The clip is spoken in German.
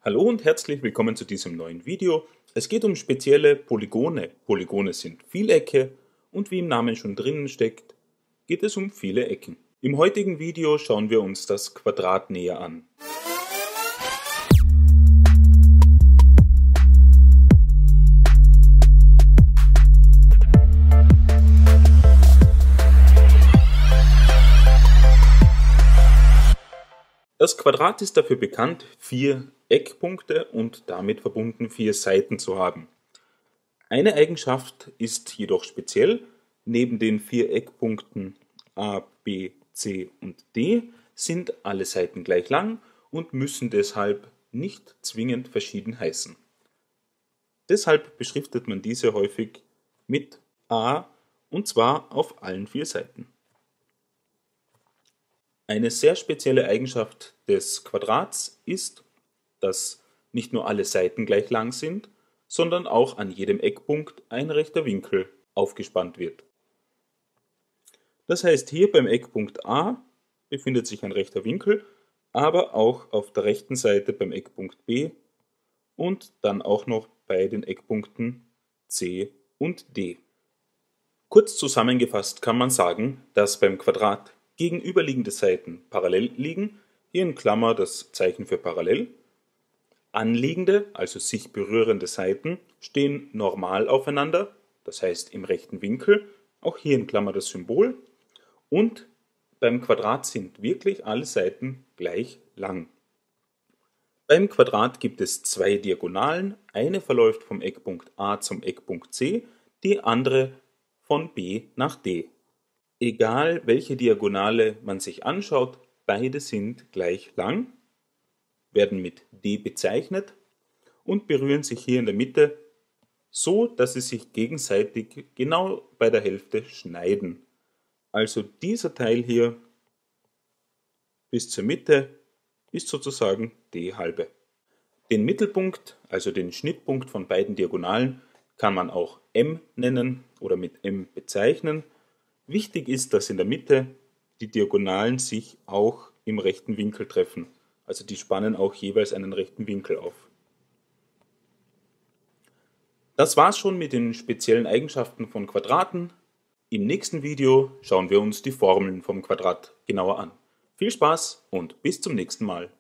Hallo und herzlich willkommen zu diesem neuen Video. Es geht um spezielle Polygone. Polygone sind Vielecke und wie im Namen schon drinnen steckt, geht es um viele Ecken. Im heutigen Video schauen wir uns das Quadrat näher an. Das Quadrat ist dafür bekannt, 4 Eckpunkte und damit verbunden 4 Seiten zu haben. Eine Eigenschaft ist jedoch speziell: Neben den 4 Eckpunkten A, B, C und D sind alle Seiten gleich lang und müssen deshalb nicht zwingend verschieden heißen. Deshalb beschriftet man diese häufig mit A, und zwar auf allen 4 Seiten. Eine sehr spezielle Eigenschaft des Quadrats ist, dass nicht nur alle Seiten gleich lang sind, sondern auch an jedem Eckpunkt ein rechter Winkel aufgespannt wird. Das heißt, hier beim Eckpunkt A befindet sich ein rechter Winkel, aber auch auf der rechten Seite beim Eckpunkt B und dann auch noch bei den Eckpunkten C und D. Kurz zusammengefasst kann man sagen, dass beim Quadrat gegenüberliegende Seiten parallel liegen, hier in Klammer das Zeichen für parallel. Anliegende, also sich berührende Seiten, stehen normal aufeinander, das heißt im rechten Winkel, auch hier in Klammer das Symbol. Und beim Quadrat sind wirklich alle Seiten gleich lang. Beim Quadrat gibt es 2 Diagonalen, eine verläuft vom Eckpunkt A zum Eckpunkt C, die andere von B nach D. Egal welche Diagonale man sich anschaut, beide sind gleich lang, werden mit D bezeichnet und berühren sich hier in der Mitte so, dass sie sich gegenseitig genau bei der Hälfte schneiden. Also dieser Teil hier bis zur Mitte ist sozusagen D halbe. Den Mittelpunkt, also den Schnittpunkt von beiden Diagonalen, kann man auch M nennen oder mit M bezeichnen. Wichtig ist, dass in der Mitte die Diagonalen sich auch im rechten Winkel treffen. Also die spannen auch jeweils einen rechten Winkel auf. Das war's schon mit den speziellen Eigenschaften von Quadraten. Im nächsten Video schauen wir uns die Formeln vom Quadrat genauer an. Viel Spaß und bis zum nächsten Mal.